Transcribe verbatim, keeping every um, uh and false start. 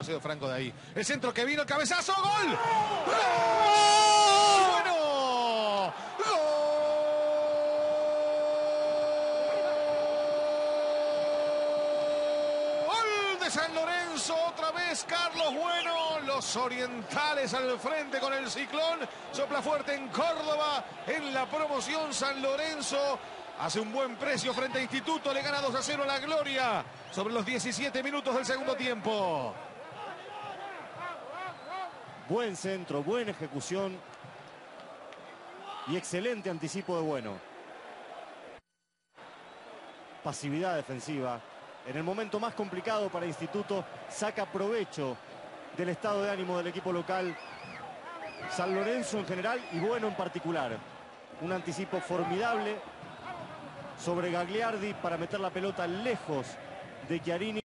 sido franco de ahí. El centro que vino, el cabezazo, ¡gol! ¡Gol! ¡Bueno! ¡Gol de San Lorenzo! Otra vez Carlos Bueno. Los orientales al frente con el Ciclón. Sopla fuerte en Córdoba. En la promoción San Lorenzo hace un buen precio frente a Instituto. Le gana dos a cero la Gloria sobre los diecisiete minutos del segundo tiempo. Buen centro, buena ejecución y excelente anticipo de Bueno. Pasividad defensiva. En el momento más complicado para Instituto, saca provecho del estado de ánimo del equipo local. San Lorenzo en general y Bueno en particular. Un anticipo formidable sobre Gagliardi para meter la pelota lejos de Chiarini.